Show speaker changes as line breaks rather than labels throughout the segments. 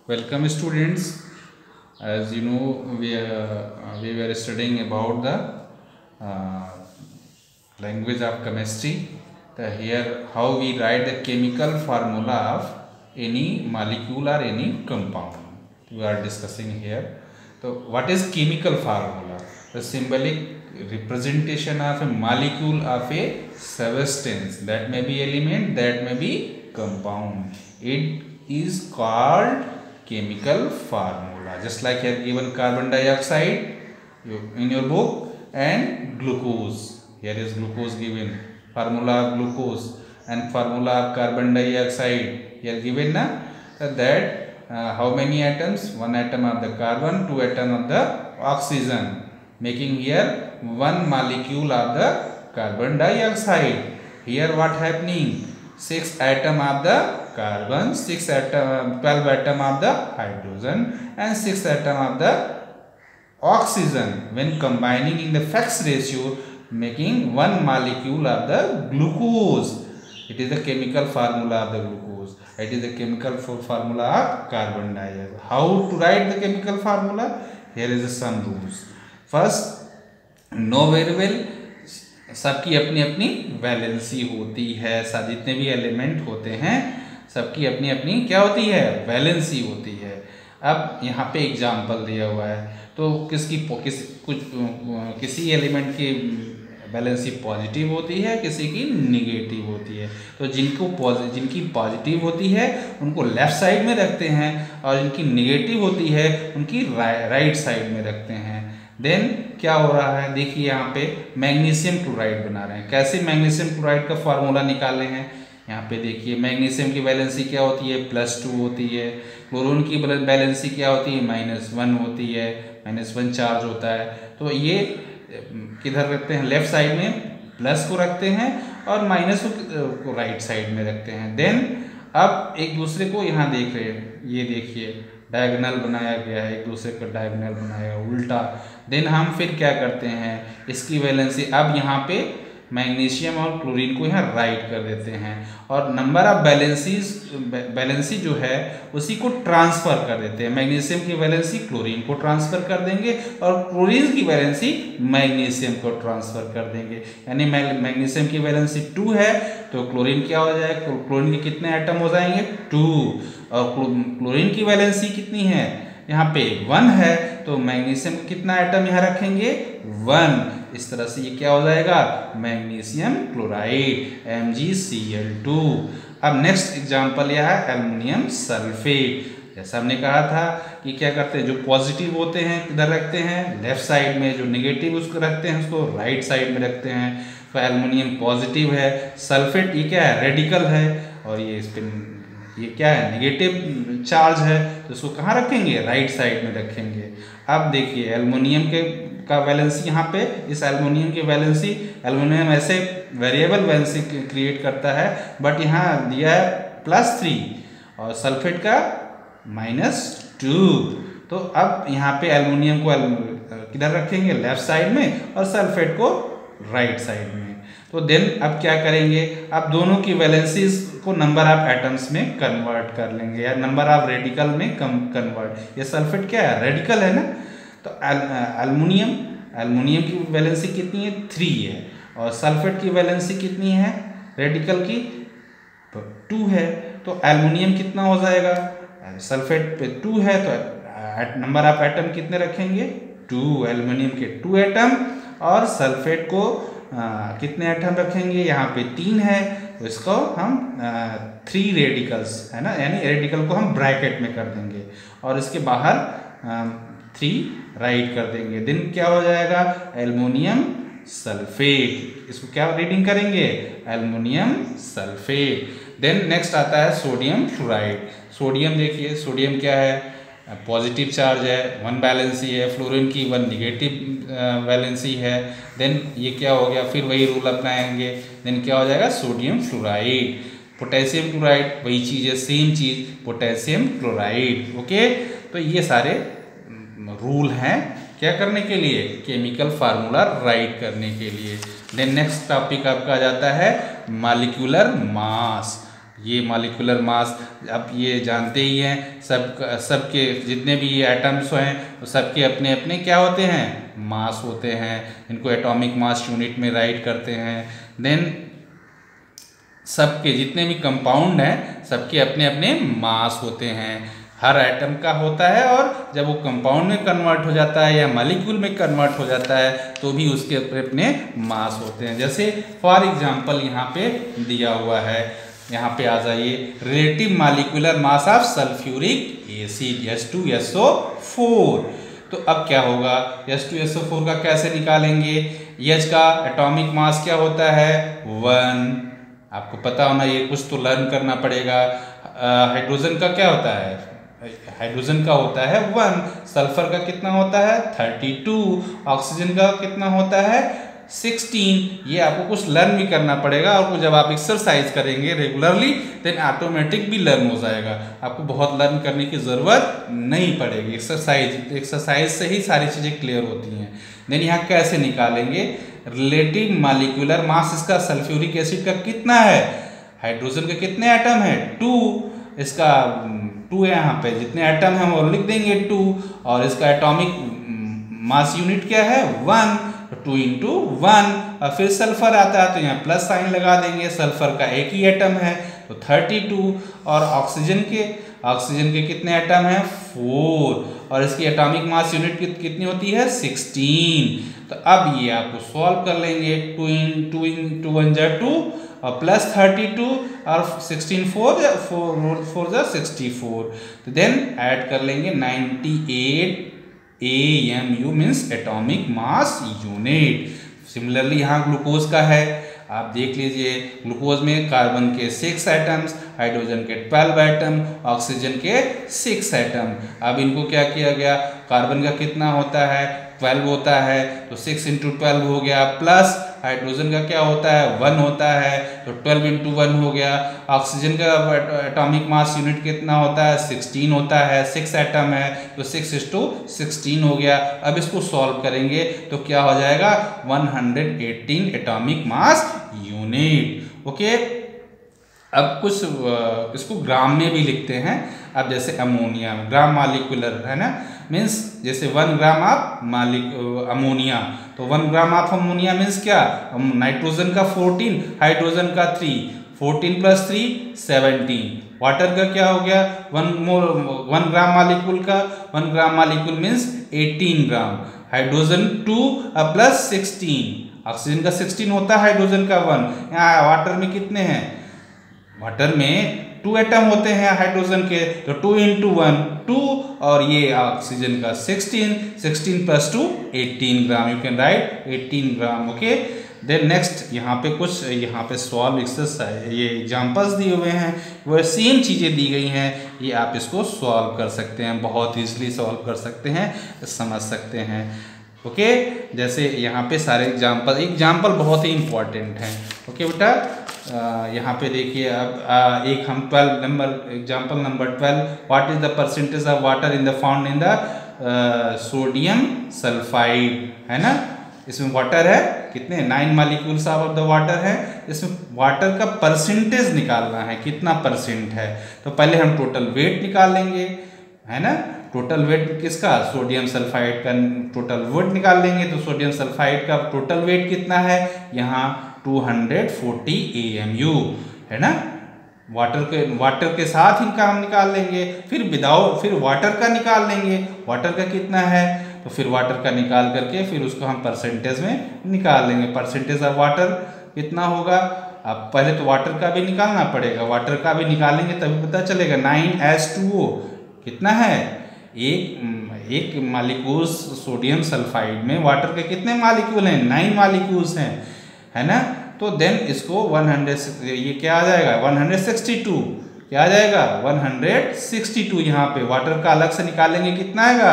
Welcome students. As you know, we were studying about the uh, language of chemistry. Here how we write the chemical formula of any molecule or any compound. We are discussing here. So what is chemical formula? The symbolic representation of a molecule of a substance, that may be element, that may be compound. It is called chemical formula. Just like here given carbon dioxide in your book and glucose. Here is glucose given, formula of glucose, and formula of carbon dioxide here given na. That how many atoms? One atom of the carbon, two atom of the oxygen, making here one molecule of the carbon dioxide. Here what happening? 6 atom of the carbon, 12 atom of the hydrogen, and 6 atom of the oxygen. When combining in the Fx ratio, making one molecule of the glucose. It is the chemical formula of the glucose. It is the chemical formula of carbon dioxide. How to write the chemical formula? Here is some rules. First, know very well, सबकी अपनी अपनी valency होती है. जितने भी element होते हैं सबकी अपनी अपनी क्या होती है? वैलेंसी होती है. अब यहाँ पे एग्जाम्पल दिया हुआ है, तो किसी एलिमेंट की वैलेंसी पॉजिटिव होती है, किसी की निगेटिव होती है. तो जिनकी पॉजिटिव होती है उनको लेफ्ट साइड में रखते हैं, और जिनकी निगेटिव होती है उनकी राइट साइड में रखते हैं. देन क्या हो रहा है, देखिए यहाँ पे मैग्नीशियम क्लोराइड बना रहे हैं. कैसे मैग्नीशियम क्लोराइड का फार्मूला निकाले हैं? यहाँ पे देखिए मैग्नीशियम की वैलेंसी क्या होती है? +2 होती है. क्लोरीन की वैलेंसी क्या होती है? -1 होती है. -1 चार्ज होता है. तो ये किधर रखते हैं? लेफ्ट साइड में प्लस को रखते हैं और माइनस को राइट साइड में रखते हैं. देन अब एक दूसरे को यहाँ देख रहे हैं, ये देखिए डायगोनल बनाया गया है, एक दूसरे का डायगोनल बनाया उल्टा. देन हम फिर क्या करते हैं, इसकी वैलेंसी अब यहाँ पे मैग्नीशियम और क्लोरीन को यहाँ राइट कर देते हैं, और नंबर ऑफ वैलेंसी जो है उसी को ट्रांसफ़र कर देते हैं. मैग्नीशियम की वैलेंसी क्लोरीन को ट्रांसफ़र कर देंगे, और क्लोरीन की वैलेंसी मैग्नीशियम को ट्रांसफ़र कर देंगे. यानी मैग्नीशियम की वैलेंसी 2 है तो क्लोरीन क्या हो जाएगा? क्लोरीन के कितने एटम हो जाएंगे? 2. और क्लोरीन की वैलेंसी कितनी है? यहाँ पे 1 है, तो मैग्नीशियम का कितना एटम यहाँ रखेंगे? 1. इस तरह से ये क्या हो जाएगा? Magnesium chloride, MgCl2. अब नेक्स्ट एग्जांपल यह है एल्युमिनियम सल्फेट. जैसा हमने कहा था कि क्या करते हैं, जो पॉजिटिव होते हैं किधर रखते हैं? लेफ्ट साइड में. जो नेगेटिव उसको रखते हैं उसको राइट साइड में रखते हैं. तो एल्युमिनियम पॉजिटिव है, सल्फेट ये क्या है? रेडिकल है, और ये क्या है? नेगेटिव चार्ज है, तो इसको कहाँ रखेंगे? राइट साइड में रखेंगे. अब देखिए एल्युमिनियम का वैलेंसी यहाँ पे, इस एल्युमिनियम की वैलेंसी, एल्युमिनियम ऐसे वेरिएबल वैलेंसी क्रिएट करता है, बट यहाँ दिया है +3 और सल्फेट का -2. तो अब यहाँ पे एल्युमिनियम को किधर रखेंगे? लेफ्ट साइड में, और सल्फेट को राइट साइड में. तो देन अब क्या करेंगे, अब दोनों की वैलेंसीज को नंबर ऑफ एटम्स में कन्वर्ट कर लेंगे, या नंबर ऑफ रेडिकल में कन्वर्ट. ये सल्फेट क्या है? रेडिकल है ना. तो एल्युमिनियम की वैलेंसी कितनी है? 3 है, और सल्फेट की वैलेंसी कितनी है? रेडिकल की 2 है. तो एल्युमिनियम कितना हो जाएगा? सल्फेट पे 2 है, तो नंबर ऑफ एटम कितने रखेंगे? 2. एल्युमिनियम के 2 एटम, और सल्फेट को कितने एटम रखेंगे? यहाँ पे 3 है, तो इसको हम 3 रेडिकल्स है ना, यानी रेडिकल को हम ब्रैकेट में कर देंगे, और इसके बाहर 3 राइट कर देंगे. देन क्या हो जाएगा? Aluminium sulphate. इसको क्या रीडिंग करेंगे? Aluminium sulphate. देन नेक्स्ट आता है सोडियम फ्लोराइड. सोडियम देखिए, सोडियम क्या है? पॉजिटिव चार्ज है, 1 वैलेंसी है. फ्लोरीन की 1 निगेटिव वैलेंसी है. देन ये क्या हो गया? फिर वही रूल अपनाएंगे. देन क्या हो जाएगा? Sodium fluoride. पोटेशियम क्लोराइड वही चीज़ है, सेम चीज़, पोटेशियम क्लोराइड. ओके, तो ये सारे रूल हैं क्या करने के लिए? केमिकल फार्मूला राइट करने के लिए. देन नेक्स्ट टॉपिक आपका आ जाता है मॉलिक्यूलर मास. ये मॉलिक्यूलर मास, अब ये जानते ही हैं, सबके जितने भी ये एटम्स हैं वो सबके अपने अपने क्या होते हैं, मास होते हैं। इनको एटॉमिक मास यूनिट में राइट करते हैं। देन सबके जितने भी कंपाउंड हैं सबके अपने अपने मास होते हैं, हर एटम का होता है। और जब वो कंपाउंड में कन्वर्ट हो जाता है या मॉलिक्यूल में कन्वर्ट हो जाता है तो भी उसके अपने अपने मास होते हैं। जैसे फॉर एग्जांपल यहाँ पे दिया हुआ है, यहाँ पे आ जाइए, relative molecular mass of sulphuric acid H2SO4। तो अब क्या होगा, H2SO4 का कैसे निकालेंगे, H का एटॉमिक मास क्या होता है 1, आपको पता होना, ये कुछ तो लर्न करना पड़ेगा। हाइड्रोजन का क्या होता है, हाइड्रोजन का होता है 1, सल्फर का कितना होता है 32, ऑक्सीजन का कितना होता है 16। ये आपको कुछ लर्न भी करना पड़ेगा, और जब आप एक्सरसाइज करेंगे रेगुलरली देन ऑटोमेटिक भी लर्न हो जाएगा, आपको बहुत लर्न करने की ज़रूरत नहीं पड़ेगी। एक्सरसाइज से ही सारी चीज़ें क्लियर होती हैं। देन यहाँ कैसे निकालेंगे, रिलेटिव मॉलिक्यूलर मास इसका सल्फ्यूरिक एसिड का कितना है, हाइड्रोजन के कितने एटम है 2, इसका 2 है, यहाँ पे जितने एटम हैं वो लिख देंगे 2, और इसका एटॉमिक मास यूनिट क्या है 1, 2 × 1, और फिर सल्फर आता है तो यहाँ प्लस साइन लगा देंगे, सल्फर का एक ही एटम है तो 32, और ऑक्सीजन के कितने एटम हैं 4, और इसकी एटॉमिक मास यूनिट कितनी होती है 16। तो अब ये आपको सॉल्व कर लेंगे, 2 × 1 = 2 और प्लस 32 और 16 4 × 64, तो देन ऐड कर लेंगे 98 AMU means atomic mass unit. Similarly यहाँ ग्लूकोज का है, आप देख लीजिए, ग्लूकोज में कार्बन के 6 एटम्स, हाइड्रोजन के 12 एटम, ऑक्सीजन के 6 एटम। अब इनको क्या किया गया, कार्बन का कितना होता है 12 होता है, तो 6 × 12 हो गया, प्लस हाइड्रोजन का क्या होता है 1 होता है, तो 12 × 1 हो गया। ऑक्सीजन का एटॉमिक मास यूनिट कितना होता है 16 होता है, 6 एटम है तो 6:16 हो गया। अब इसको सॉल्व करेंगे तो क्या हो जाएगा 118 एटॉमिक मास यूनिट। ओके, अब कुछ इसको ग्राम में भी लिखते हैं। अब जैसे अमोनिया ग्राम मॉलिक्यूलर है ना, मीन्स जैसे 1 ग्राम ऑफ अमोनिया, तो 1 ग्राम ऑफ अमोनिया मीन्स क्या, नाइट्रोजन का 14, हाइड्रोजन का 3, 14 + 3 17। वाटर का क्या हो गया 1 ग्राम मॉलिक्यूल का, 1 gram molecule means 18 gram, hydrogen 2 + 16, oxygen का 16 होता है, हाइड्रोजन का 1। यहाँ वाटर में कितने हैं, वाटर में 2 एटम होते हैं हाइड्रोजन के, तो 2 × 1 2, और ये ऑक्सीजन का 16 + 2 18 gram, you can write 18 gram. Okay, then next यहाँ पे सॉल्व एक्सरसाइज, ये एग्जांपल्स दिए हुए हैं, वो सेम चीज़ें दी गई हैं, ये आप इसको सॉल्व कर सकते हैं, बहुत ईजिली सॉल्व कर सकते हैं, समझ सकते हैं। ओके, जैसे यहाँ पे सारे एग्जाम्पल बहुत ही इम्पॉर्टेंट हैं। ओके बेटा, यहाँ पे देखिए, अब एक हम example number 12, what is the percentage of water in the found in the sodium sulphide, है ना। इसमें वाटर है कितने 9 मॉलिक्यूल्स ऑफ द वाटर है, इसमें वाटर का परसेंटेज निकालना है कितना परसेंट है। तो पहले हम टोटल वेट निकाल लेंगे, है ना, टोटल वेट किसका, सोडियम सल्फाइड का टोटल वेट निकाल लेंगे। तो सोडियम सल्फाइड का टोटल वेट कितना है, यहाँ 240 AMU है ना। वाटर के साथ इनका हम निकाल लेंगे, फिर वाटर का निकाल लेंगे, वाटर का कितना है, तो फिर वाटर का निकाल करके फिर उसको हम परसेंटेज में निकाल लेंगे। परसेंटेज ऑफ वाटर कितना होगा, अब पहले तो वाटर का भी निकालना पड़ेगा, वाटर का भी निकालेंगे तभी पता चलेगा। 9H2O कितना है, एक मॉलिक्यूल सोडियम सल्फाइड में वाटर के कितने मॉलिक्यूल हैं 9 मॉलिक्यूल्स हैं, है ना। तो देन इसको 100 ये क्या आ जाएगा 162, क्या आ जाएगा 162। यहाँ पे वाटर का अलग से निकालेंगे कितना आएगा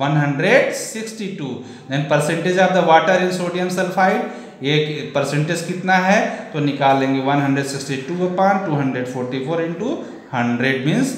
162। Then percentage of the water in sodium sulphide, ये परसेंटेज कितना है तो निकालेंगे 162/244 × 100 मीन्स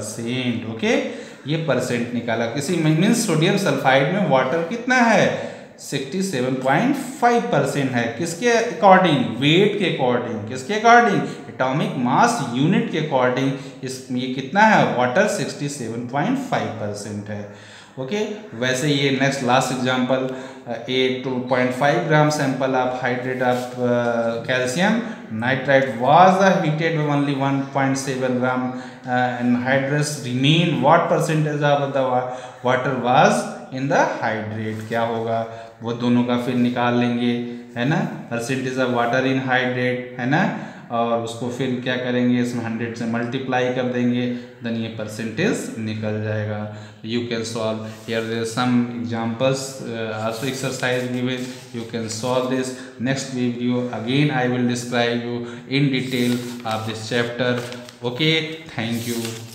67.5%। ओके, ये परसेंट निकाला किसी मीन्स सोडियम सल्फाइड में वाटर कितना है 67.5% है। किसके अकॉर्डिंग? वेट के अकॉर्डिंग। किसके अकॉर्डिंग? एटॉमिक मास यूनिट के अकॉर्डिंग ये कितना है? वाटर 67.5% है। ओके, वैसे ये next last example, a 2.5 gram sample of hydrate of calcium nitrite was heated only 1.7 gram anhydrous remain, what percentage of the water was in the hydrate? क्या होगा? वो दोनों का फिर निकाल लेंगे, है ना, percentage of water in hydrate, है ना, और उसको फिर क्या करेंगे, इसमें 100 से मल्टीप्लाई कर देंगे, देन ये परसेंटेज निकल जाएगा। You can solve here there some examples also exercise given, you can solve this. Next video again I will describe you in detail of this chapter. Okay, thank you.